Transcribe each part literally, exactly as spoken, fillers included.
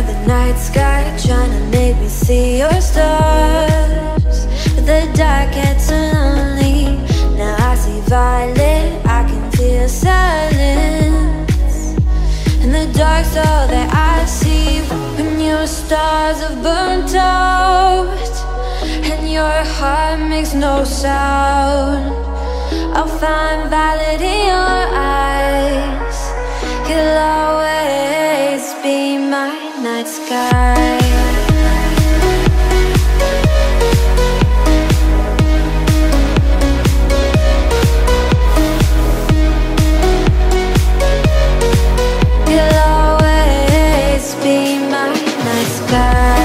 the night sky, trying to make me see your stars. But the dark gets so lonely. Now I see violet, I can feel silence. And the dark's all that I see. When your stars have burnt out and your heart makes no sound, I'll find violet in your eyes. You'll always be my night sky. You'll always be my night sky.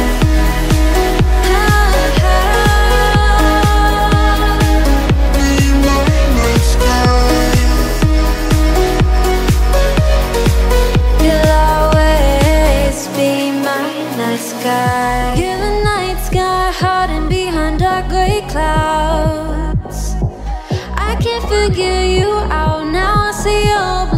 You're the night sky, hiding behind dark gray clouds. I can't figure you out now. I see your